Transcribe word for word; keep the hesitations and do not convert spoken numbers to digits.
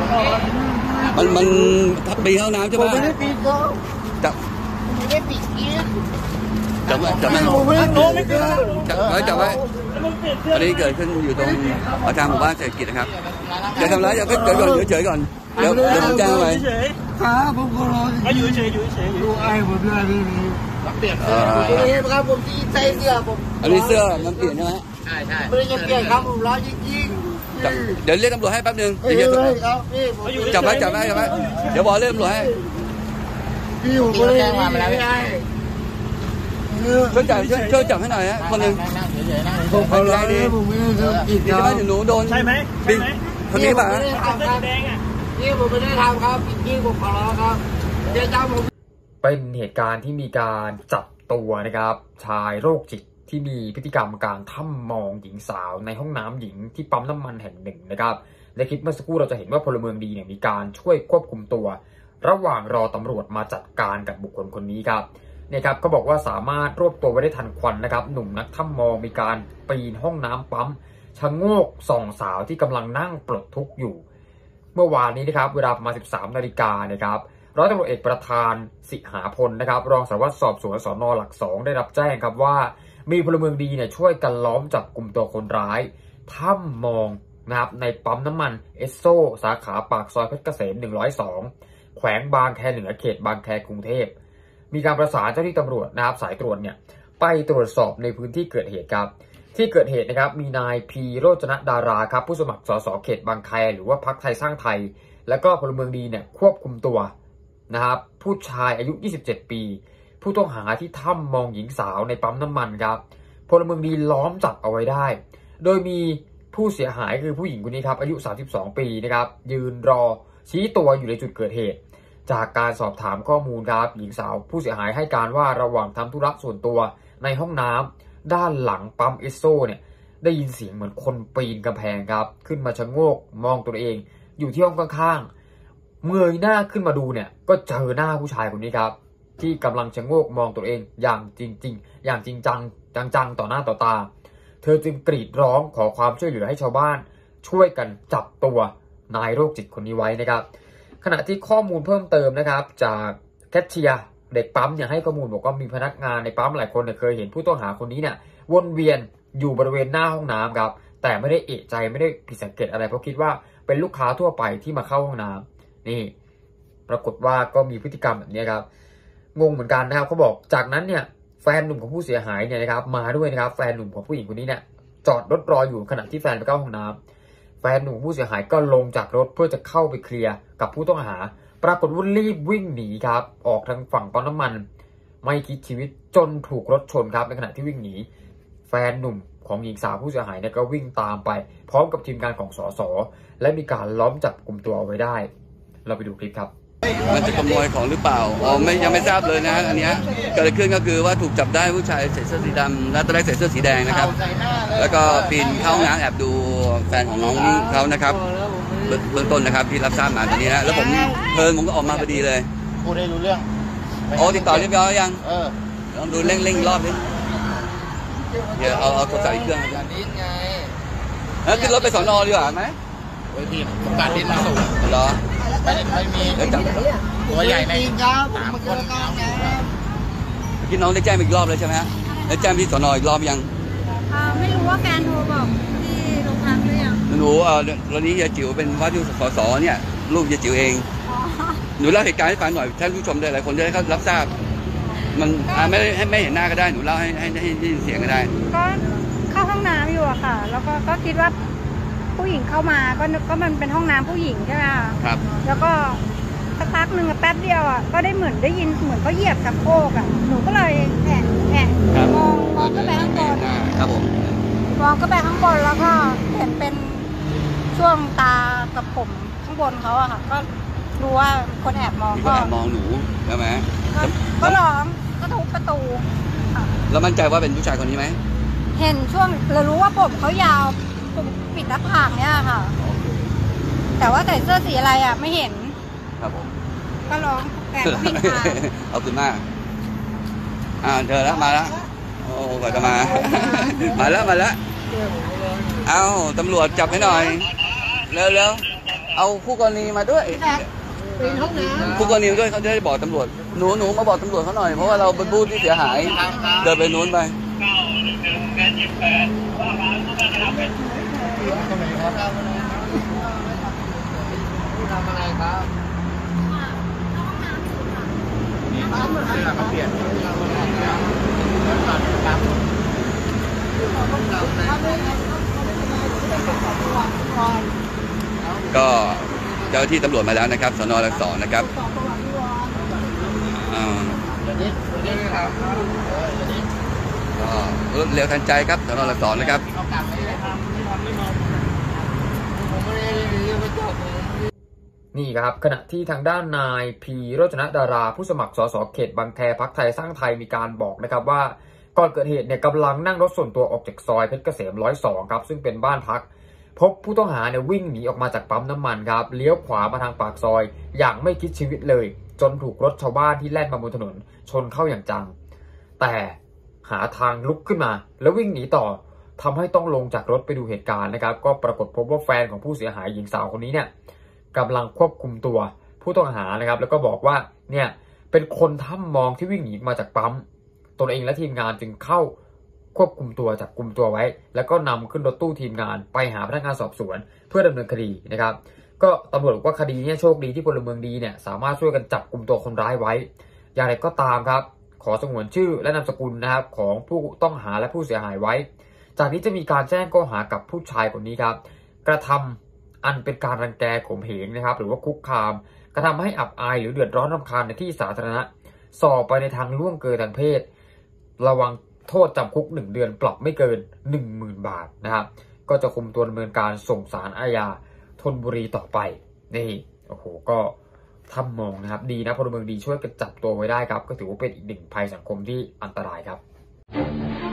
มันมันปีนเข้าน้ำใช่ไหมไม่ได้ปีนก็จับไม่ได้ปีนจับไว้จับไว้จับไว้จับไว้อันนี้เกิดขึ้นอยู่ตรงทางหมู่บ้านเศรษฐกิจนะครับอย่าทำร้ายอย่าเพิ่งเฉยก่อนเฉยก่อนเดี๋ยวเดี๋ยวผมแจ้งไปครับผมก็รออยู่เฉยอยู่เฉยดูไอ้ผมด้วยนี่เปลี่ยนเสื้อครับผมที่ใส่เสื้อผมอันนี้เสื้อมันเปลี่ยนใช่ไหมใช่ใช่ไม่ได้เปลี่ยนครับผมรอจริงๆเดี๋ยวเรียกตำรวจให้แป๊บนึงเดี๋ยวจับไว้จับไว้จับไว้เดี๋ยวบอกเรียกตำรวจให้พี่ผมไม่ได้แจ้งมาแล้วช่วยจับช่วยจับให้หน่อยนะคนหนึ่งผมเขาไล่ดิผมไม่ได้ผิดใช่ไหมหนูโดนใช่ไหมบินคนนี้ป่ะนี่ผมไม่ได้ทำครับจริงๆผมขอร้องครับเดี๋ยวจ้าผมเป็นเหตุการณ์ที่มีการจับตัวนะครับชายโรคจิตที่มีพฤติกรรมการท่ำมองหญิงสาวในห้องน้ำหญิงที่ปั๊มน้ำมันแห่งหนึ่งนะครับในคลิปเมื่อสักครู่เราจะเห็นว่าพลเมืองดีเนี่ยมีการช่วยควบคุมตัวระหว่างรอตำรวจมาจัดการกับบุคคลคนนี้ครับเนี่ยครับก็บอกว่าสามารถรวบตัวไว้ได้ทันควันนะครับหนุ่มนักท่ำมองมีการปีนห้องน้ำปั๊มชะโงกส่องสาวที่กำลังนั่งปลดทุกข์อยู่เมื่อวานนี้นะครับเวลาประมาณสิบสามนาฬิกานะครับร้อยตำรวจเอกประธานสิหาพลนะครับรองสารวัตรสอบสวนสน.หลักสองได้รับแจ้งครับว่ามีพลเมืองดีเนี่ยช่วยกันล้อมจับกลุ่มตัวคนร้ายท่ำมองนะครับในปั๊มน้ำมันเอสโซสาขาปากซอยเพชรเกษมหนึ่งร้อยสองแขวงบางแคเหนือเขตบางแคกรุงเทพมีการประสานเจ้าหน้าที่ตำรวจนะครับสายตรวจเนี่ยไปตรวจสอบในพื้นที่เกิดเหตุครับที่เกิดเหตุนะครับมีนายพีโรจนดาราครับผู้สมัครสสเขตบางแคหรือว่าพรรคไทยสร้างไทยแล้วก็พลเมืองดีเนี่ยควบคุมตัวนะครับผู้ชายอายุยี่สิบเจ็ดปีผู้ต้องหาที่ท่ำมองหญิงสาวในปั๊มน้ำมันครับพลเมืองดีล้อมจับเอาไว้ได้โดยมีผู้เสียหายคือผู้หญิงคนนี้ครับอายุสามสิบสองปีนะครับยืนรอชี้ตัวอยู่ในจุดเกิดเหตุจากการสอบถามข้อมูลครับหญิงสาวผู้เสียหายให้การว่าระหว่างทำธุระส่วนตัวในห้องน้ำด้านหลังปั๊มเอสโซเนี่ยได้ยินเสียงเหมือนคนปีนกำแพงครับขึ้นมาชะโงกมองตัวเองอยู่ที่ห้องข้างๆเงยหน้าขึ้นมาดูเนี่ยก็เจอหน้าผู้ชายคนนี้ครับที่กำลังชะโงกมองตัวเองอย่างจริงๆอย่างจริงจังจังๆต่อหน้าต่อตาเธอจึงกรีดร้องขอความช่วยเหลือให้ชาวบ้านช่วยกันจับตัวนายโรคจิตคนนี้ไว้นะครับขณะที่ข้อมูลเพิ่มเติมนะครับจากแคชเชียร์เด็กปั๊มเนี่ยให้ข้อมูลบอกว่ามีพนักงานในปั๊มหลายคนเนี่ยเคยเห็นผู้ต้องหาคนนี้เนี่ยวนเวียนอยู่บริเวณหน้าห้องน้ำครับแต่ไม่ได้เอะใจไม่ได้ผิดสังเกตอะไรเพราะคิดว่าเป็นลูกค้าทั่วไปที่มาเข้าห้องน้ำนี่ปรากฏว่าก็มีพฤติกรรมแบบนี้ครับงงเหมือนกันนะครับเขาบอกจากนั้นเนี่ยแฟนหนุ่มของผู้เสียหายเนี่ยนะครับมาด้วยนะครับแฟนหนุ่มของผู้หญิงคนนี้เนี่ยจอดรถรออยู่ขณะที่แฟนไปเข้าห้องน้ำแฟนหนุ่มผู้เสียหายก็ลงจากรถเพื่อจะเข้าไปเคลียร์กับผู้ต้องหาปรากฏว่ารีบวิ่งหนีครับออกทางฝั่งปั๊มน้ำมันไม่คิดชีวิตจนถูกรถชนครับในขณะที่วิ่งหนีแฟนหนุ่มของหญิงสาวผู้เสียหายเนี่ยก็วิ่งตามไปพร้อมกับทีมงานของสสและมีการล้อมจับกลุ่มตัวเอาไว้ได้เราไปดูคลิปครับมันจะขโมยของหรือเปล่าอ๋อไม่ยังไม่ทราบเลยนะฮะอันนี้เกิดขึ้นก็คือว่าถูกจับได้ผู้ชายใส่เสื้อสีดำและตอนแรกใส่เสื้อสีแดงนะครับแล้วก็ปีนเข้าห้องน้ำแอบดูแฟนของน้องเขานะครับเบื้องต้นนะครับที่รับทราบมาตอนนี้นะแล้วผมเพลินผมก็ออกมาพอดีเลยพูดได้รู้เรื่องโอ้ติดต่อเรียบร้อยยังเออลองดูเร่งเร่งรอบนิดเดี๋ยวเอาเอาโทรศัพท์อีกเครื่องอย่างนี้ไงแล้วขึ้นรถไปสอนอดีกว่าไหมโอ้ยพี่ผมการดิ้นมาสูงเหรอไม่ไม่มีตัวใหญ่ในสามคนพี่น้องได้แจ้งอีกรอบเลยใช่ไหมฮะได้แจ้งที่สอนออีกรอบยังไม่รู้ว่าแฟนโทรบอกที่โรงพักหรือยังหนูเออตอนนี้ยายจิ๋วเป็นว่าที่สสเนี่ยลูกยายจิ๋วเองหนูเล่าเหตุการณ์ให้ฟังหน่อยท่านผู้ชมได้หลายคนได้เขารับทราบมันไม่ให้ไม่เห็นหน้าก็ได้หนูเล่าให้ให้ให้ได้ยินเสียงก็ได้ก็เข้าห้องน้ำอยู่อะค่ะแล้วก็ก็คิดว่าผู้หญิงเข้ามาก็ก็มันเป็นห้องน้ำผู้หญิงใช่ไหมครับแล้วก็สักพักหนึ่งแป๊บเดียวอ่ะก็ได้เหมือนได้ยินเหมือนเขาเหยียบชักโครกอ่ะหนูก็เลยแอบแอบมองมองก็ไปข้างบนครับผมมองก็ไปข้างบนแล้วก็เห็นเป็นช่วงตากับผมข้างบนเขาอะค่ะก็รู้ว่าคนแอบมองก็แอบมองหนูใช่ไหมก็ร้องก็ทุบประตูแล้วมั่นใจว่าเป็นผู้ชายคนนี้ไหมเห็นช่วงเรารู้ว่าผมเขายาวผมปิดหน้าผากเนี่ยค่ะแต่ว่าใส่เสื้อสีอะไรอ่ะไม่เห็นครับผมก็ร้องแต่ก็วิ่งมาเอาขึ้นมาอ่าเจอแล้วมาแล้วโอ้ก่อนจะมามาแล้วมาแล้วเอาตำรวจจับให้หน่อยเร็วเร็วเอาคู่กรณีมาด้วยเป็นห้องน้ำคู่กรณีมาด้วยเขาจะได้บอกตำรวจหนูหนูมาบอกตำรวจเขาหน่อยเพราะว่าเราเป็นผู้ที่เสียหายเดินไปนู้นไปทำไมครับทำอะไรครับน้ำเสื้อเขาเปลี่ยนก็เจ้าหน้าที่ตำรวจมาแล้วนะครับสน.หลักสองนะครับอ่าก็รวดเร็วทันใจครับสน.หลักสองนะครับนี่ครับขณะที่ทางด้านนายพีโรจนดาราผู้สมัครสสเขตบางแคพรรคไทยสร้างไทยมีการบอกนะครับว่าก่อนเกิดเหตุเนี่ยกำลังนั่งรถส่วนตัวออกจากซอยเพชรเกษมร้อยสองครับซึ่งเป็นบ้านพักพบผู้ต้องหาเนี่ยวิ่งหนีออกมาจากปั๊มน้ำมันครับเลี้ยวขวามาทางปากซอยอย่างไม่คิดชีวิตเลยจนถูกรถชาวบ้านที่แล่นมาบนถนนชนเข้าอย่างจังแต่หาทางลุกขึ้นมาแล้ววิ่งหนีต่อทำให้ต้องลงจากรถไปดูเหตุการณ์นะครับก็ปรากฏพบว่าแฟนของผู้เสียหายหญิงสาวคนนี้เนี่ยกำลังควบคุมตัวผู้ต้องหานะครับแล้วก็บอกว่าเนี่ยเป็นคนถ้ำมองที่วิ่งหนีมาจากปั๊มตนเองและทีมงานจึงเข้าควบคุมตัวจับกุมตัวไว้แล้วก็นำขึ้นรถตู้ทีมงานไปหาพนักงานสอบสวนเพื่อดำเนินคดีนะครับก็ตำรวจบอกว่าคดีนี้โชคดีที่พลเมืองดีเนี่ยสามารถช่วยกันจับกุมตัวคนร้ายไว้อย่างไรก็ตามครับขอสงวนชื่อและนามสกุลนะครับของผู้ต้องหาและผู้เสียหายไว้จากนี้จะมีการแจ้งข้อหากับผู้ชายคนนี้ครับกระทำอันเป็นการรังแกข่มเหงนะครับหรือว่าคุกคามกระทำให้อับอายหรือเดือดร้อนรำคาญในที่สาธารณะสอบไปในทางล่วงเกินทางเพศระวังโทษจำคุกหนึ่งเดือนปรับไม่เกิน หนึ่งหมื่น บาทนะครับก็จะคุมตัวดำเนินการส่งศาลอาญาธนบุรีต่อไปนี่โอ้โหก็ทำมองนะครับดีนะพลเมืองดีช่วยกันจับตัวไว้ได้ครับก็ถือว่าเป็นอีกหนึ่งภัยสังคมที่อันตรายครับ